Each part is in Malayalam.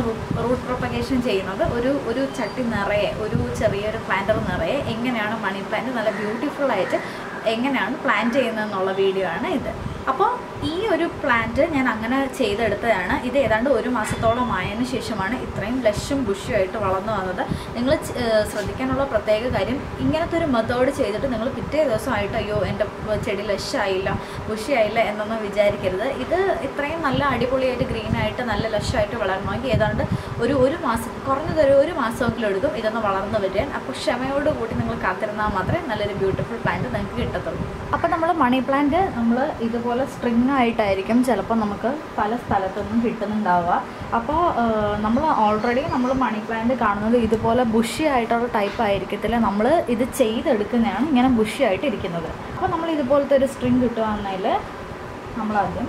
റൂട്ട് പ്രൊപ്പഗേഷൻ ചെയ്യുന്നത് ഒരു ചട്ടി നിറയെ ഒരു ചെറിയൊരു പ്ലാന്റർ നിറയെ എങ്ങനെയാണ് മണി പ്ലാന്റ് നല്ല ബ്യൂട്ടിഫുൾ ആയിട്ട് എങ്ങനെയാണ് പ്ലാൻ ചെയ്യുന്നതെന്നുള്ള വീഡിയോ ആണ് ഇത്. അപ്പോൾ ഈ ഒരു പ്ലാന്റ് ഞാൻ അങ്ങനെ ചെയ്തെടുത്തതാണ്. ഇത് ഏതാണ്ട് 1 മാസത്തോളം ആയതിനു ശേഷമാണ് ഇത്രയും ലഷും ബുഷിയും ആയിട്ട് വളർന്നു വന്നത്. നിങ്ങൾ ശ്രദ്ധിക്കാനുള്ള പ്രത്യേക കാര്യം, ഇങ്ങനത്തെ ഒരു മെത്തേഡ് ചെയ്തിട്ട് നിങ്ങൾ പിറ്റേ ദിവസമായിട്ട് അയ്യോ എൻ്റെ ചെടി ലഷായില്ല ബുഷിയായില്ല എന്നൊന്നും വിചാരിക്കരുത്. ഇത് ഇത്രയും നല്ല അടിപൊളിയായിട്ട് ഗ്രീനായിട്ട് നല്ല ലഷായിട്ട് വളരണമെങ്കിൽ ഏതാണ്ട് ഒരു മാസം, കുറഞ്ഞതൊരു 1 മാസമെങ്കിലും എടുക്കും ഇതൊന്ന് വളർന്നു വരാൻ. അപ്പോൾ ക്ഷമയോടുകൂടി നിങ്ങൾ കാത്തിരുന്നാൽ മാത്രമേ നല്ലൊരു ബ്യൂട്ടിഫുൾ പ്ലാന്റ് നിങ്ങൾക്ക് കിട്ടത്തുള്ളൂ. അപ്പോൾ നമ്മൾ മണി പ്ലാന്റ് നമ്മൾ ഇതുപോലെ സ്ട്രിങ് ആയിട്ടായിരിക്കും ചിലപ്പോൾ നമുക്ക് പല സ്ഥലത്തുനിന്നും കിട്ടുന്നുണ്ടാവുക. അപ്പോൾ നമ്മൾ മണി പ്ലാന്റ് കാണുന്നത് ഇതുപോലെ ബുഷി ആയിട്ടുള്ള ടൈപ്പ് ആയിരിക്കത്തില്ല. നമ്മൾ ഇത് ചെയ്തെടുക്കുന്നതാണ് ഇങ്ങനെ ബുഷി ആയിട്ട് ഇരിക്കുന്നത്. അപ്പോൾ നമ്മൾ ഇതുപോലത്തെ ഒരു സ്ട്രിങ് കിട്ടുകയാണെങ്കിൽ നമ്മളാദ്യം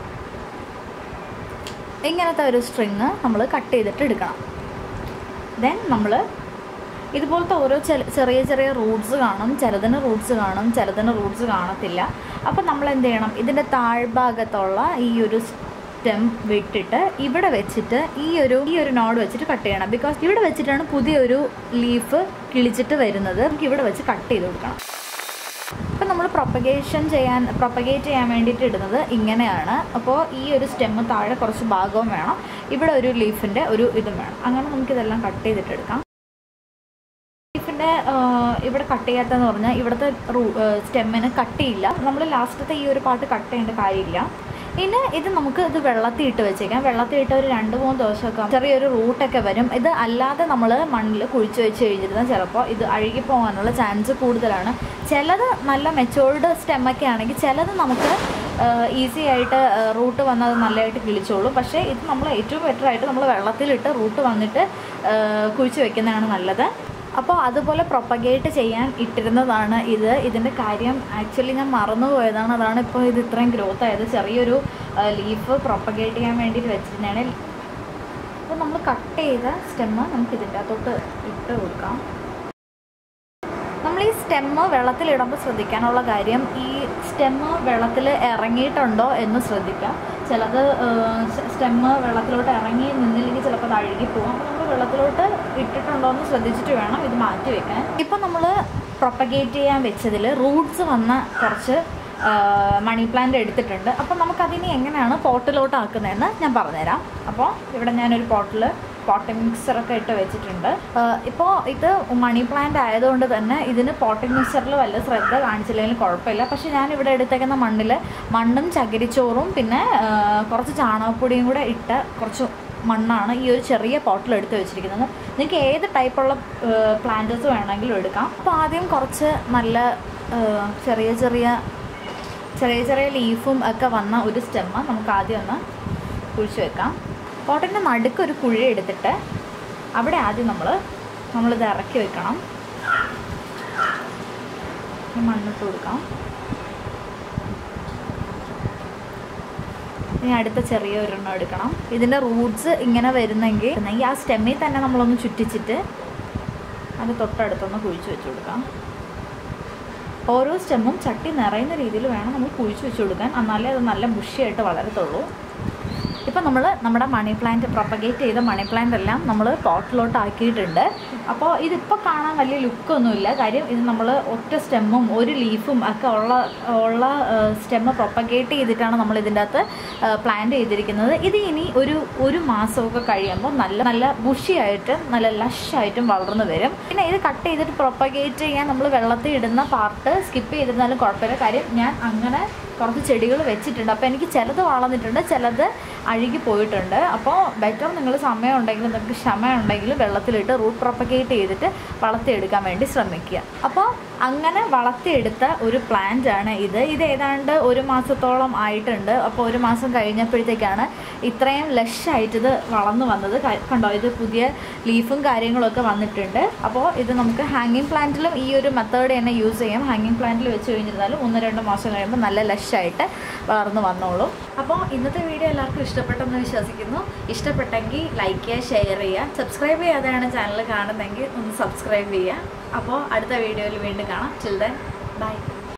ഇങ്ങനത്തെ ഒരു സ്ട്രിങ് നമ്മൾ കട്ട് ചെയ്തിട്ട് എടുക്കണം. ദെൻ നമ്മൾ ഇതുപോലത്തെ ഓരോ ചെറിയ ചെറിയ റൂട്ട്സ് കാണും, ചിലതിന് റൂട്ട്സ് കാണും, ചിലതിന് റൂട്ട്സ് കാണത്തില്ല. അപ്പോൾ നമ്മൾ എന്ത് ചെയ്യണം, ഇതിൻ്റെ താഴ്ഭാഗത്തുള്ള ഈ ഒരു സ്റ്റെം വിട്ടിട്ട് ഇവിടെ വെച്ചിട്ട് ഈ ഒരു നോഡ് വെച്ചിട്ട് കട്ട് ചെയ്യണം. ബിക്കോസ് ഇവിടെ വെച്ചിട്ടാണ് പുതിയൊരു ലീഫ് കിളിച്ചിട്ട് വരുന്നത്. നമുക്ക് ഇവിടെ വെച്ച് കട്ട് ചെയ്ത് കൊടുക്കണം. അപ്പോൾ നമ്മൾ പ്രൊപ്പഗേറ്റ് ചെയ്യാൻ വേണ്ടിയിട്ട് ഇടുന്നത് ഇങ്ങനെയാണ്. അപ്പോൾ ഈ ഒരു സ്റ്റെമ്മ് താഴെ കുറച്ച് ഭാഗവും വേണം, ഇവിടെ ഒരു ലീഫിൻ്റെ ഒരു ഇതും വേണം. അങ്ങനെ നമുക്കിതെല്ലാം കട്ട് ചെയ്തിട്ട് എടുക്കാം. ലീഫിൻ്റെ ഇവിടെ കട്ട് ചെയ്യാത്തതെന്ന് പറഞ്ഞാൽ ഇവിടുത്തെ സ്റ്റെമ്മിന് കട്ടിയില്ല. നമ്മൾ ലാസ്റ്റത്തെ ഈ ഒരു പാർട്ട് കട്ട് ചെയ്യേണ്ട കാര്യമില്ല. ഇനി ഇത് വെള്ളത്തിൽ ഇട്ട് വെച്ചേക്കാം. വെള്ളത്തിൽ ഇട്ട് ഒരു 2-3 ദിവസമൊക്കെ ചെറിയൊരു റൂട്ടൊക്കെ വരും. ഇത് അല്ലാതെ നമ്മൾ മണ്ണിൽ കുഴിച്ച് വെച്ച് കഴിഞ്ഞിരുന്നാൽ ചിലപ്പോൾ ഇത് അഴുകിപ്പോകാനുള്ള ചാൻസ് കൂടുതലാണ്. ചിലത് നല്ല മെച്ചോർഡ് സ്റ്റെമ്മൊക്കെ ആണെങ്കിൽ ചിലത് നമുക്ക് ഈസി ആയിട്ട് റൂട്ട് വന്നത് നല്ലതായിട്ട് കിളിച്ചോളൂ. പക്ഷേ ഇത് നമ്മൾ ഏറ്റവും ബെറ്ററായിട്ട് നമ്മൾ വെള്ളത്തിലിട്ട് റൂട്ട് വന്നിട്ട് കുഴിച്ച് വെക്കുന്നതാണ് നല്ലത്. അപ്പോൾ അതുപോലെ പ്രൊപ്പഗേറ്റ് ചെയ്യാൻ ഇട്ടിരുന്നതാണ് ഇത്. ഇതിൻ്റെ കാര്യം ആക്ച്വലി ഞാൻ മറന്നുപോയതാണ്. അതാണ് ഇപ്പോൾ ഇത് ഇത്രയും ഗ്രോത്ത് ആയത്. ചെറിയൊരു ലീഫ് പ്രൊപ്പഗേറ്റ് ചെയ്യാൻ വേണ്ടിയിട്ട് വെച്ചിരുന്നതാണ്. അപ്പോൾ നമ്മൾ കട്ട് ചെയ്ത സ്റ്റെമ്മ് നമുക്ക് ഇതിൻ്റെ അകത്തോട്ട് ഇട്ട് കൊടുക്കാം. നമ്മൾ ഈ സ്റ്റെമ്മ് വെള്ളത്തിലിടുമ്പോൾ ശ്രദ്ധിക്കാനുള്ള കാര്യം, ഈ സ്റ്റെമ്മ് വെള്ളത്തിൽ ഇറങ്ങിയിട്ടുണ്ടോ എന്ന് ശ്രദ്ധിക്കാം. ചിലത് സ്റ്റെമ്മ് വെള്ളത്തിലോട്ട് ഇറങ്ങി നിന്നില്ലെങ്കിൽ ചിലപ്പോൾ അത് അഴുകിപ്പോകും. അപ്പോൾ നമ്മൾ വെള്ളത്തിലോട്ട് ഇട്ടിട്ടുണ്ടോ എന്ന് ശ്രദ്ധിച്ചിട്ട് വേണം ഇത് മാറ്റി വെക്കാൻ. ഇപ്പം നമ്മൾ പ്രൊപ്പഗേറ്റ് ചെയ്യാൻ വെച്ചതിൽ റൂട്ട്സ് വന്ന കുറച്ച് മണി പ്ലാന്റ് എടുത്തിട്ടുണ്ട്. അപ്പോൾ നമുക്കതിനെ എങ്ങനെയാണ് പോട്ടിലോട്ട് ആക്കുന്നതെന്ന് ഞാൻ പറഞ്ഞുതരാം. അപ്പോൾ ഇവിടെ ഞാനൊരു പോട്ടിംഗ് മിക്സറൊക്കെ ഇട്ട് വെച്ചിട്ടുണ്ട്. ഇപ്പോൾ ഇത് മണി പ്ലാന്റ് ആയതുകൊണ്ട് തന്നെ ഇതിന് പോട്ടിംഗ് മിക്സറിൽ വല്ല ശ്രദ്ധ കാണിച്ചില്ലെങ്കിൽ കുഴപ്പമില്ല. പക്ഷേ ഞാനിവിടെ എടുത്തേക്കുന്ന മണ്ണും ചകിരിച്ചോറും പിന്നെ കുറച്ച് ചാണകപ്പൊടിയും കൂടെ ഇട്ട കുറച്ച് മണ്ണാണ് ഈ ഒരു ചെറിയ പോട്ടിൽ എടുത്ത് വെച്ചിരിക്കുന്നത്. നിങ്ങൾക്ക് ഏത് ടൈപ്പുള്ള പ്ലാന്റ്സ് വേണമെങ്കിലും എടുക്കാം. അപ്പോൾ ആദ്യം കുറച്ച് നല്ല ചെറിയ ചെറിയ ലീഫും ഒക്കെ വന്ന ഒരു സ്റ്റെമ്മ് നമുക്ക് ആദ്യം ഒന്ന് കുഴിച്ച് വെക്കാം. പോട്ടിൻ്റെ നടുക്കൊരു കുഴി എടുത്തിട്ട് അവിടെ ആദ്യം നമ്മളിത് ഇറക്കി വെക്കണം. മണ്ണിട്ട് കൊടുക്കാം. ഇനി അടുത്ത ചെറിയൊരെണ്ണം എടുക്കണം. ഇതിൻ്റെ റൂട്ട്സ് ഇങ്ങനെ വരുന്നെങ്കിൽ ആ സ്റ്റെമ്മിൽ തന്നെ നമ്മളൊന്ന് ചുറ്റിച്ചിട്ട് അത് തൊട്ടടുത്തൊന്ന് കുഴിച്ച് വെച്ച് കൊടുക്കാം. ഓരോ സ്റ്റെമ്മും ചട്ടി നിറയുന്ന രീതിയിൽ വേണം നമ്മൾ കുഴിച്ച് വെച്ച് കൊടുക്കാൻ. എന്നാലേ അത് നല്ല ബുഷിയായിട്ട് വളരത്തുള്ളൂ. ഇപ്പോൾ നമ്മുടെ മണി പ്ലാന്റ് പ്രൊപ്പഗേറ്റ് ചെയ്ത മണി പ്ലാന്റ് എല്ലാം നമ്മൾ പോട്ടിലോട്ട് ആക്കിയിട്ടുണ്ട്. അപ്പോൾ ഇതിപ്പോൾ കാണാൻ വലിയ ലുക്കൊന്നുമില്ല. കാര്യം ഇത് നമ്മൾ ഒറ്റ സ്റ്റെമ്മും ഒരു ലീഫും ഒക്കെ ഉള്ള സ്റ്റെമ്മ് പ്രൊപ്പഗേറ്റ് ചെയ്തിട്ടാണ് നമ്മൾ ഇതിൻ്റെ അകത്ത് പ്ലാന്റ് ചെയ്തിരിക്കുന്നത്. ഇത് ഇനി ഒരു മാസമൊക്കെ കഴിയുമ്പോൾ നല്ല ബുഷിയായിട്ടും നല്ല ലഷായിട്ടും വളർന്നു വരും. പിന്നെ ഇത് കട്ട് ചെയ്തിട്ട് പ്രൊപ്പഗേറ്റ് ചെയ്യാൻ നമ്മൾ വെള്ളത്തിൽ ഇടുന്ന പാർട്ട് സ്കിപ്പ് ചെയ്തിരുന്നാലും കുഴപ്പമില്ല. കാര്യം ഞാൻ അങ്ങനെ കുറച്ച് ചെടികൾ വെച്ചിട്ടുണ്ട്. അപ്പോൾ എനിക്ക് ചിലത് വളർന്നിട്ടുണ്ട്, ചിലത് അഴുകി പോയിട്ടുണ്ട്. അപ്പോൾ ബെറ്റർ നിങ്ങൾ സമയം ഉണ്ടെങ്കിലും നിങ്ങൾക്ക് ക്ഷമ ഉണ്ടെങ്കിലും വെള്ളത്തിലിട്ട് റൂട്ട് പ്രൊപ്പഗേറ്റ് ചെയ്തിട്ട് വളർത്തിയെടുക്കാൻ വേണ്ടി ശ്രമിക്കുക. അപ്പോൾ അങ്ങനെ വളർത്തിയെടുത്ത ഒരു പ്ലാന്റ് ആണ് ഇത്. ഏതാണ്ട് 1 മാസത്തോളം ആയിട്ടുണ്ട്. അപ്പോൾ 1 മാസം കഴിഞ്ഞപ്പോഴത്തേക്കാണ് ഇത്രയും ലഷായിട്ട് ഇത് വളർന്നു വന്നത്. കണ്ടോ, ഇത് പുതിയ ലീഫും കാര്യങ്ങളൊക്കെ വന്നിട്ടുണ്ട്. അപ്പോൾ ഇത് നമുക്ക് ഹാങ്ങിങ് പ്ലാന്റിലും ഈ ഒരു മെത്തേഡ് തന്നെ യൂസ് ചെയ്യാം. ഹാങ്ങിങ് പ്ലാന്റിൽ വെച്ച് കഴിഞ്ഞിരുന്നാലും 1-2 മാസം കഴിയുമ്പോൾ നല്ല ലഷായിട്ട് വളർന്നു വന്നോളും. അപ്പോൾ ഇന്നത്തെ വീഡിയോ എല്ലാവർക്കും ഇഷ്ടപ്പെട്ടെന്ന് വിശ്വസിക്കുന്നു. ഇഷ്ടപ്പെട്ടെങ്കിൽ ലൈക്ക് ചെയ്യുക, ഷെയർ ചെയ്യുക. സബ്സ്ക്രൈബ് ചെയ്യാതെയാണ് ചാനൽ കാണുന്നതെങ്കിൽ ഒന്ന് സബ്സ്ക്രൈബ് ചെയ്യുക. അപ്പോൾ അടുത്ത വീഡിയോയിൽ വീണ്ടും കാണാം. Till then, bye.